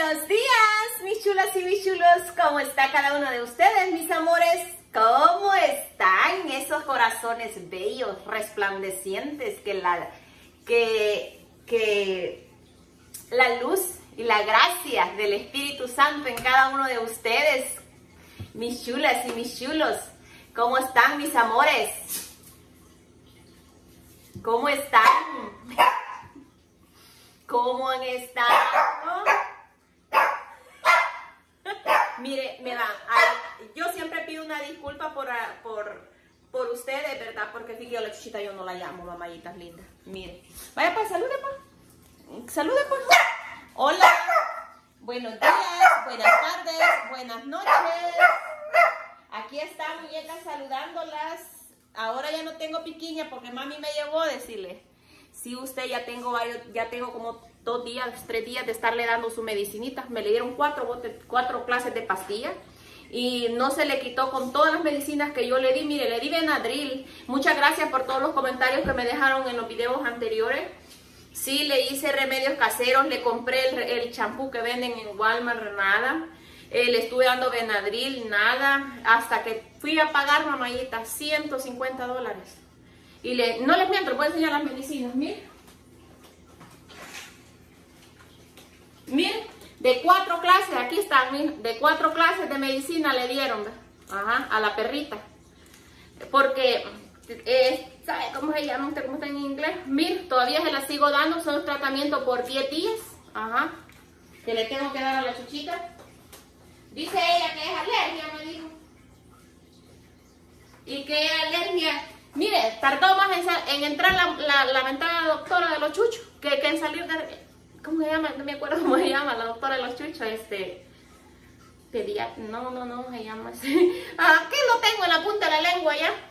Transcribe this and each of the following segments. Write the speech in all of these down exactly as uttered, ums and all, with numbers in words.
Buenos días, mis chulas y mis chulos. ¿Cómo está cada uno de ustedes, mis amores? ¿Cómo están esos corazones bellos, resplandecientes? Que la, que, que la luz y la gracia del Espíritu Santo en cada uno de ustedes, mis chulas y mis chulos. ¿Cómo están, mis amores? ¿Cómo están? ¿Cómo han estado? Mire, me da, yo siempre pido una disculpa por, por, por ustedes, ¿verdad? Porque fíjate, yo la chuchita yo no la llamo, mamayitas lindas. Mire, vaya pues, salude pues. Salude pues. Hola. Buenos días, buenas tardes, buenas noches. Aquí está muñeca saludándolas. Ahora ya no tengo piquiña porque mami me llevó a decirle. Sí, usted ya tengo varios, ya tengo como dos días, tres días de estarle dando su medicinita. Me le dieron cuatro, botes, cuatro clases de pastillas y no se le quitó con todas las medicinas que yo le di. Mire, le di Benadryl. Muchas gracias por todos los comentarios que me dejaron en los videos anteriores. Sí, le hice remedios caseros, le compré el champú que venden en Walmart, nada. Eh, le estuve dando Benadryl, nada. Hasta que fui a pagar, mamayita, ciento cincuenta dólares. Y le, no les miento, les voy a enseñar las medicinas, miren. Miren, de cuatro clases, aquí están, miren, de cuatro clases de medicina le dieron, ajá, a la perrita. Porque, eh, ¿sabe cómo se llama usted? ¿Cómo está en inglés? Miren, todavía se la sigo dando, son tratamientos por diez días, ajá, que le tengo que dar a la chuchita. Dice ella que es alergia, me dijo. Y que es alergia. Mire, tardó más en, en entrar la, la, la mentada doctora de los chuchos que, que en salir de... ¿Cómo se llama? No me acuerdo cómo se llama la doctora de los chuchos. Este... Pediatra... No, no, no, se llama así. Ah, ¿qué lo tengo en la punta de la lengua ya?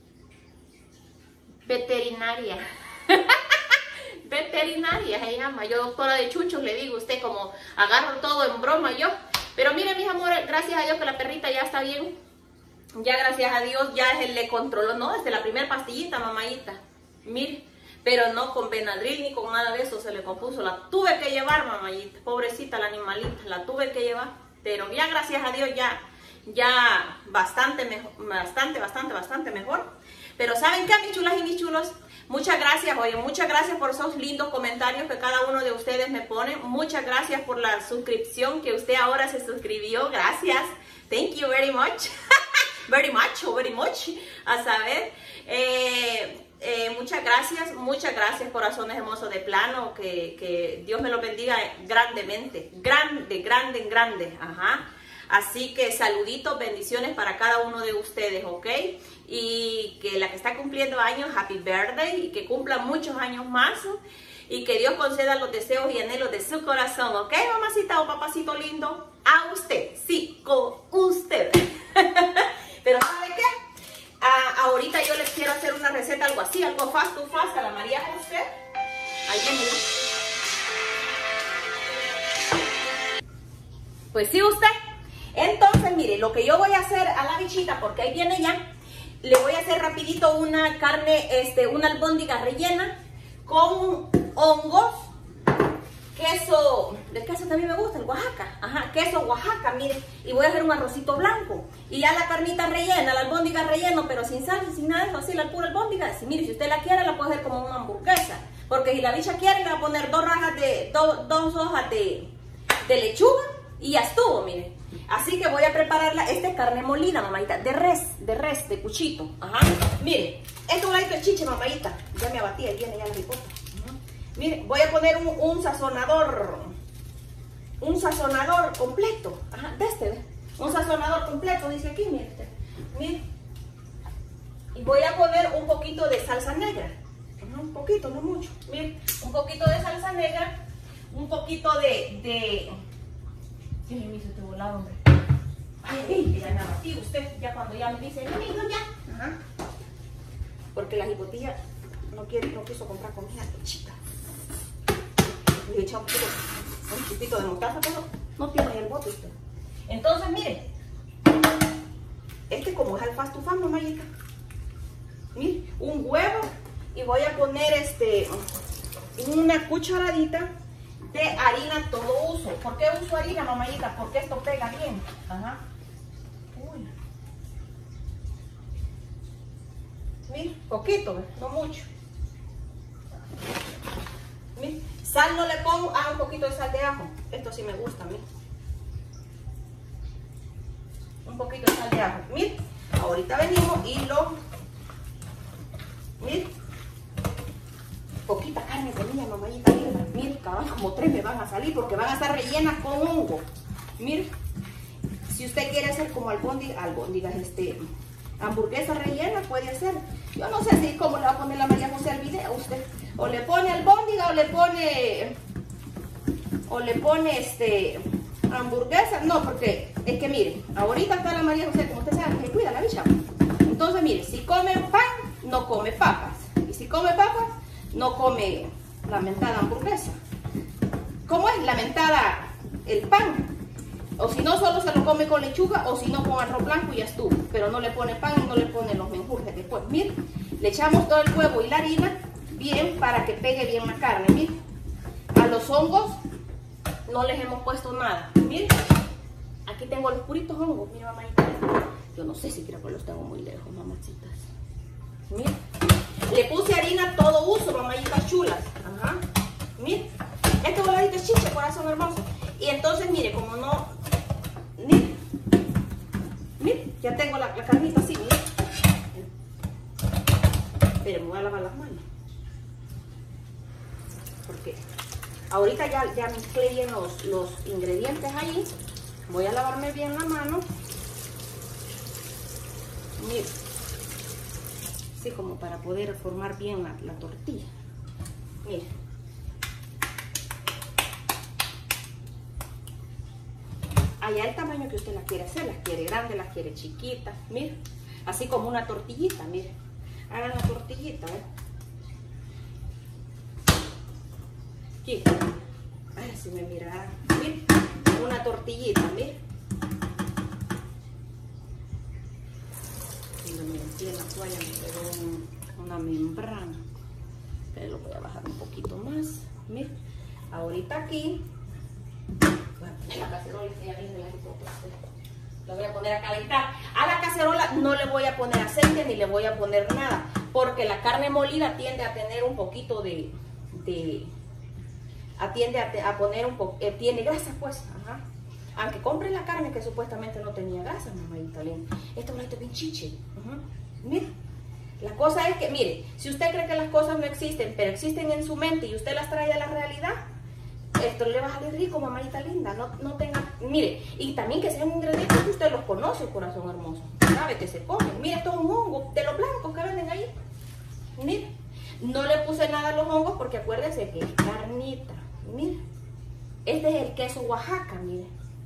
Veterinaria. Veterinaria se llama. Yo doctora de chuchos le digo, usted como agarro todo en broma yo. Pero mire, mis amores, gracias a Dios que la perrita ya está bien. Ya gracias a Dios ya se le controló, no, desde la primera pastillita, mamayita. Mire, pero no con Benadryl ni con nada de eso se le compuso. La tuve que llevar, mamayita. Pobrecita la animalita, la tuve que llevar. Pero ya gracias a Dios ya, ya bastante mejor, bastante, bastante, bastante mejor. Pero ¿saben qué, mis chulas y mis chulos? Muchas gracias, oye, muchas gracias por esos lindos comentarios que cada uno de ustedes me pone. Muchas gracias por la suscripción que usted ahora se suscribió. Gracias. Thank you very much. Very much o very much. A saber. Eh, eh, muchas gracias, muchas gracias, corazones hermosos de plano. Que, que Dios me lo bendiga grandemente. Grande, grande, grande. Ajá. Así que saluditos, bendiciones para cada uno de ustedes, ¿ok? Y que la que está cumpliendo años, happy birthday, y que cumpla muchos años más, y que Dios conceda los deseos y anhelos de su corazón, ¿ok, mamacita o papacito lindo? A usted, sí, con usted. Pero ¿sabe qué? Ah, ahorita yo les quiero hacer una receta, algo así, algo fast, too fast, a la María José. Ahí viene. Pues sí, usted. Entonces, mire, lo que yo voy a hacer a la bichita, porque ahí viene ya, le voy a hacer rapidito una carne, este, una albóndiga rellena con hongos, queso, el queso también me gusta, el Oaxaca, ajá, queso Oaxaca, mire, y voy a hacer un arrocito blanco, y ya la carnita rellena, la albóndiga relleno, pero sin salsa, sin nada de eso, así la pura albóndiga, así, mire, si usted la quiere, la puede hacer como una hamburguesa, porque si la bicha quiere, le va a poner dos rajas de, do, dos hojas de, de lechuga, y ya estuvo, mire. Así que voy a prepararla. Esta es carne molida, mamadita, de res, de res, de cuchito. Ajá. Mire, esto es un ladito de chiche, mamadita. Ya me abatí, ahí viene ya la ricota. Mire, voy a poner un, un sazonador, un sazonador completo. Ajá, de este, ¿ve? Un sazonador completo, dice aquí, mire. Mire. Y voy a poner un poquito de salsa negra. Ajá, un poquito, no mucho. Mire, un poquito de salsa negra, un poquito de... de ¿qué me hizo este volado, hombre? Ay, ya me abatí usted, ya cuando ya me dice, no, no, ya. Ajá. Porque la hipotilla no quiere, no quiso comprar comida, chica. Le he echado un poquito, un chipito de mostaza, pero no tiene el bote usted. Entonces, mire, este como es al fast to fast, mamayita. Mire, un huevo y voy a poner este, una cucharadita de harina todo uso. ¿Por qué uso harina, mamayita? Porque esto pega bien. Ajá. Uy. Mira, poquito, no mucho. Mira. Sal no le pongo, ah, un poquito de sal de ajo. Esto sí me gusta a mí. Un poquito de sal de ajo. Mira, ahorita venimos y lo... Mira. Poquita carne tenía, mamayita. Mira, mira, cabal, como tres me van a salir porque van a estar rellenas con hongo. Mira. Si usted quiere hacer como albóndigas, albóndigas, este... hamburguesa rellena, puede hacer. Yo no sé si cómo le va a poner la María José al video usted. O le pone albóndiga o le pone o le pone este hamburguesa. No, porque es que mire, ahorita está la María José, como usted sabe, que cuida la bicha. Entonces mire, si come pan, no come papas. Y si come papas, no come la mentada hamburguesa. ¿Cómo es? La mentada el pan. O si no, solo se lo come con lechuga, o si no, con arroz blanco y ya estuvo. Pero no le pone pan y no le pone los menjurjes después. Miren, le echamos todo el huevo y la harina bien para que pegue bien la carne. Miren, a los hongos no les hemos puesto nada. Miren, aquí tengo los puritos hongos. Miren, mamadita. Yo no sé si quiero que los tengo muy lejos, mamacitas. Miren, le puse harina todo uso, mamayitas chulas. Ajá. Miren, este voladito es chiche, corazón hermoso. Y entonces, mire, como no... Mire, mire, ya tengo la, la carnita así, mire. Pero me voy a lavar las manos. Porque ahorita ya, ya mezclé bien los, los ingredientes ahí. Voy a lavarme bien la mano. Mire. Así como para poder formar bien la, la tortilla. Mire. Allá el tamaño que usted la quiere hacer, las quiere grandes, las quiere chiquitas, mire, así como una tortillita, mire, hagan la tortillita, ¿eh? Aquí, a ver si me miran, mire, una tortillita, mire, y lo metí en la toalla, me quedó un, una membrana, pero lo voy a bajar un poquito más, mire, ahorita aquí, voy a poner la cacerola que ya viene la la voy a poner a calentar. A la cacerola no le voy a poner aceite ni le voy a poner nada, porque la carne molida tiende a tener un poquito de, de atiende a, a poner un poco, eh, tiene grasa pues, ajá. Aunque compre la carne que supuestamente no tenía grasa, mamadita linda. Este boleto es bien chiche. Uh-huh. Mire, la cosa es que, mire, si usted cree que las cosas no existen, pero existen en su mente y usted las trae a la realidad, esto le va a salir rico, mamadita linda. No, no tenga, mire, y también que sean ingredientes que usted los conoce, corazón hermoso. Sabe que se comen. Mire, esto es un hongo de los blancos que venden ahí. Mire, no le puse nada a los hongos porque acuérdense que es carnita. Mire, este es el queso Oaxaca, mire.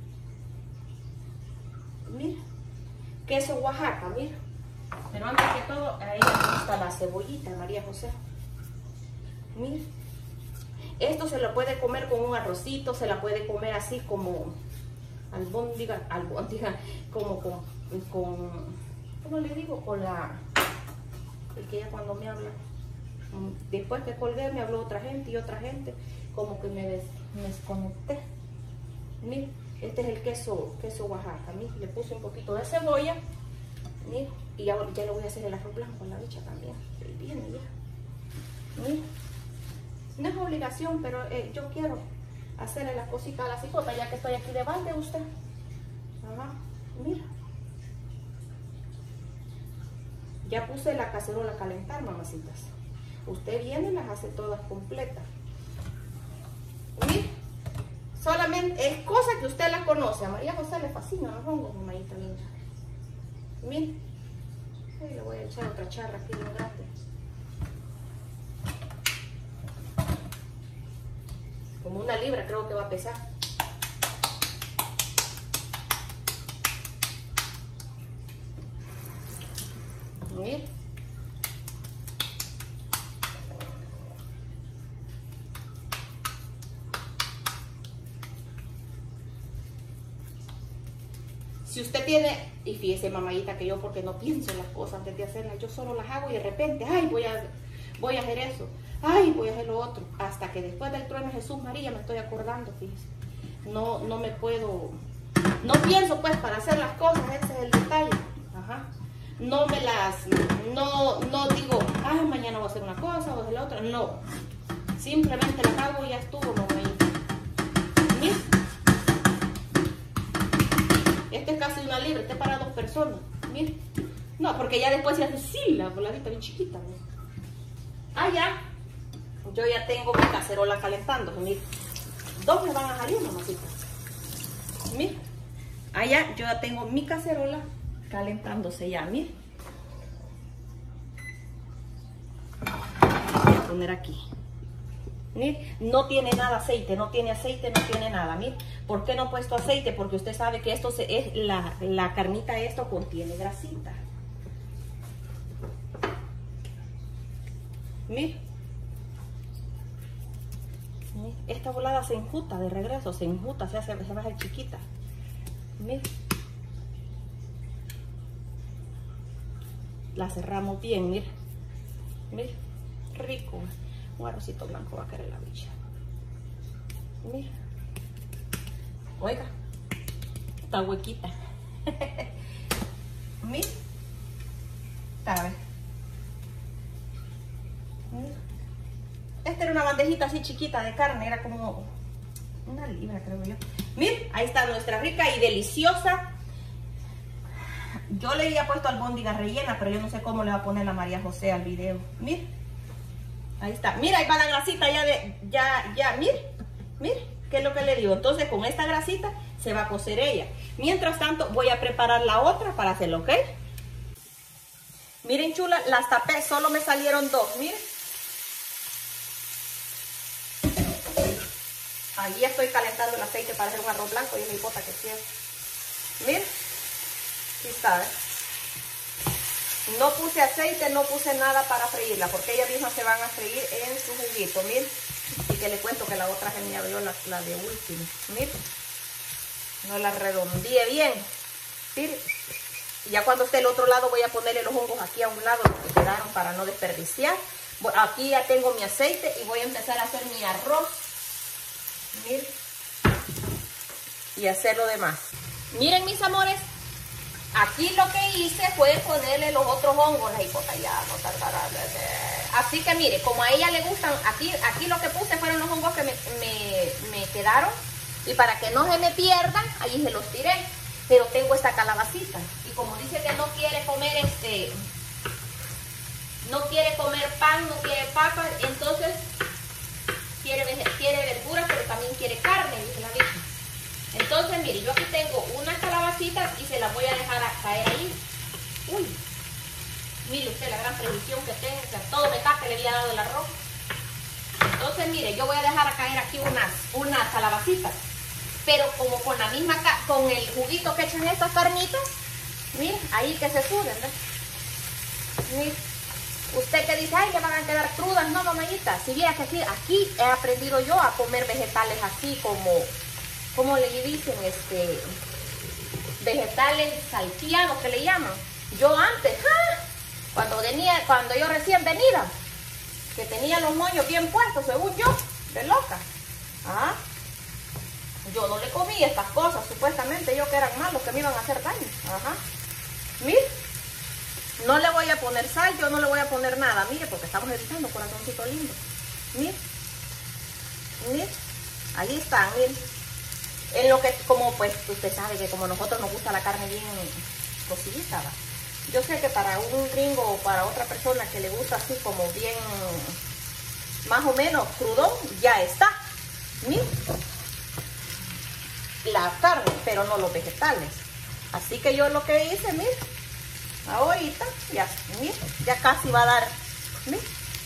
Mire, queso Oaxaca, mire. Pero antes que todo, a ella le gusta la cebollita, María José. Mire. Esto se lo puede comer con un arrocito, se la puede comer así como albóndiga, albóndiga, como con, con, ¿cómo le digo? Con la, el que ya cuando me habla, después que colgué me habló otra gente y otra gente, como que me, des, me desconecté. Mire, este es el queso, queso Oaxaca, mire, le puse un poquito de cebolla, mire, y ya, ya le voy a hacer el arroz blanco con la bicha también, que viene ya, mire. No es obligación, pero eh, yo quiero hacerle las cositas a la cicota, ya que estoy aquí de balde usted. Ajá, mira. Ya puse la cacerola a calentar, mamacitas. Usted viene y las hace todas completas. Mira, solamente es cosa que usted las conoce. A María José le fascina los hongos, mamadita linda. Mira, le voy a echar otra charra aquí de grande. Como una libra creo que va a pesar. Mira. Si usted tiene, y fíjese mamadita que yo porque no pienso las cosas antes de hacerlas, yo solo las hago y de repente, ay, voy a, voy a hacer eso. ay, voy a hacer lo otro. Hasta que después del trueno de Jesús María me estoy acordando, fíjese. No, no me puedo, no pienso pues para hacer las cosas, ese es el detalle. Ajá. No me las, no, no digo, ay, mañana voy a hacer una cosa, voy a hacer la otra. No. Simplemente las hago y ya estuvo, mamá. Mira. Este es casi una libra, este es para dos personas. Mira. No, porque ya después se hace así, la voladita bien chiquita. ¿No? Ah, ya. Yo ya tengo mi cacerola calentando. Mira. Dos me van a salir, mamacita. Mira. Allá yo ya tengo mi cacerola calentándose ya. Mira. Voy a poner aquí. Mira. No tiene nada aceite, no tiene aceite, no tiene nada. Mira. ¿Por qué no he puesto aceite? Porque usted sabe que esto se, es la, la carnita, esto contiene grasita. Mira. Esta volada se enjuta de regreso, se enjuta, se hace, se va a hacer chiquita. Mira. La cerramos bien, mira. Mira. Rico. Un arrocito blanco va a querer la bicha. Mira. Oiga. Está huequita. Mira. Está bien. Mira. Esta era una bandejita así chiquita de carne, era como una libra, creo yo. Miren, ahí está nuestra rica y deliciosa. Yo le había puesto albóndiga rellena, pero yo no sé cómo le va a poner la María José al video. Miren, ahí está. Mira, ahí va la grasita ya de, ya, ya, miren, miren, qué es lo que le digo. Entonces, con esta grasita se va a cocer ella. Mientras tanto, voy a preparar la otra para hacerlo, ¿ok? Miren, chula, las tapé, solo me salieron dos, miren. Ahí ya estoy calentando el aceite para hacer un arroz blanco y no importa que sea. Miren, aquí está, ¿eh? No puse aceite, no puse nada para freírla, porque ellas mismas se van a freír en su juguito, miren. Y que le cuento que la otra genial, yo la, la de último, miren. No la redondeé bien. Miren. Y ya cuando esté el otro lado voy a ponerle los hongos aquí a un lado, los que quedaron para no desperdiciar. Aquí ya tengo mi aceite y voy a empezar a hacer mi arroz. Miren. Y hacer lo demás. Miren, mis amores. Aquí lo que hice fue ponerle los otros hongos. La hipota ya no tardará. Así que mire, como a ella le gustan, aquí, aquí lo que puse fueron los hongos que me, me, me quedaron. Y para que no se me pierdan, ahí se los tiré. Pero tengo esta calabacita. Y como dice que no quiere comer este... No quiere comer pan, no quiere papas, entonces... Quiere, quiere verduras, pero también quiere carne, dice la bicha. Entonces, mire, yo aquí tengo una calabacita y se la voy a dejar a caer ahí. Uy, mire usted la gran previsión que tengo, o sea, todo me está que le había dado el arroz. Entonces, mire, yo voy a dejar a caer aquí unas, unas calabacitas. Pero como con la misma, con el juguito que echan estas carnitas, mire, ahí que se suben, ¿ves? Mire. Usted que dice, ay, que van a quedar crudas, no, mamayita. Si viera que aquí, aquí he aprendido yo a comer vegetales así como, ¿cómo le dicen? Este, vegetales salteados que le llaman. Yo antes, ¡ah! cuando venía, cuando yo recién venida, que tenía los moños bien puestos, según yo, de loca. ¿Ah? Yo no le comía estas cosas, supuestamente yo que eran malos, que me iban a hacer daño. Ajá. Mire. No le voy a poner sal, yo no le voy a poner nada, mire, porque estamos editando, corazoncito lindo. Mire, mire, ahí están, mire. En lo que, como pues, usted sabe que como a nosotros nos gusta la carne bien cocidita, ¿va? Yo sé que para un gringo o para otra persona que le gusta así como bien, más o menos crudón, ya está. Mire, la carne, pero no los vegetales. Así que yo lo que hice, mire. Ahorita ya, mira, ya casi va a dar, mira,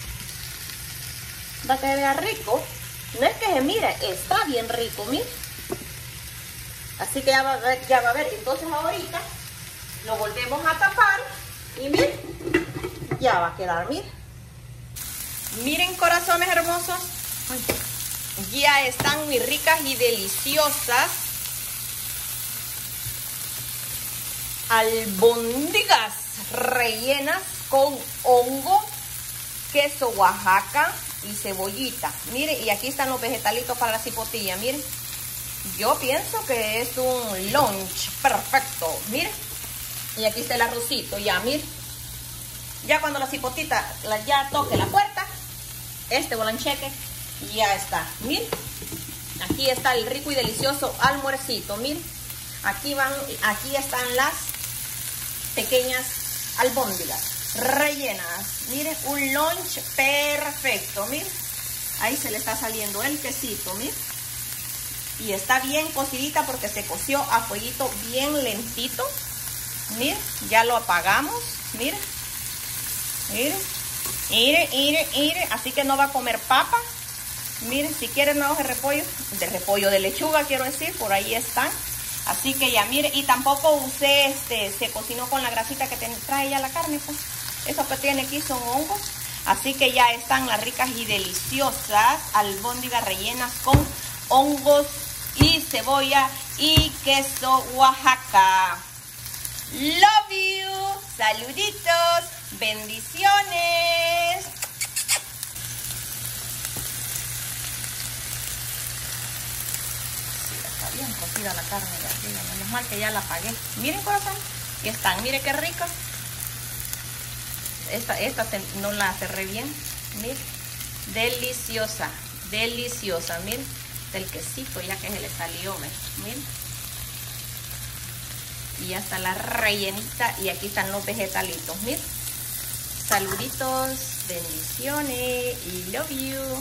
va a quedar rico. No es que se mire, está bien rico, mira. Así que ya va a ver, ya va a ver. Entonces ahorita lo volvemos a tapar y miren, ya va a quedar, miren. Miren, corazones hermosos, ya están muy ricas y deliciosas albóndigas rellenas con hongo, queso Oaxaca, y cebollita. Mire, y aquí están los vegetalitos para la cipotilla, miren. Yo pienso que es un lunch perfecto, miren. Y aquí está el arrocito, ya, miren. Ya cuando la cipotita la, ya toque la puerta, este bolancheque ya está, miren. Aquí está el rico y delicioso almuercito, miren. Aquí van, aquí están las pequeñas albóndigas rellenas. Miren, un lunch perfecto, miren. Ahí se le está saliendo el quesito, miren. Y está bien cocidita porque se coció a fueguito bien lentito. Miren, ya lo apagamos, miren. Miren, miren, miren, miren. Así que no va a comer papa. Miren, si quieren una hoja de repollo, de repollo, de lechuga quiero decir, por ahí están. Así que ya, miren, y tampoco usé, este, se cocinó con la grasita que te, trae ya la carne, pues. Eso que tiene aquí son hongos. Así que ya están las ricas y deliciosas albóndigas rellenas con hongos y cebolla y queso Oaxaca. Love you. Saluditos. Bendiciones. Sí, está bien cocida la carne de arriba. Menos mal que ya la apagué. Miren, corazón. Y están. Miren qué ricas. Esta, esta se, no la cerré bien. Miren. Deliciosa. Deliciosa. Miren. Del quesito ya que se le salió. Miren. Y ya está la rellenita. Y aquí están los vegetalitos. Miren. Saluditos. Bendiciones. Y love you.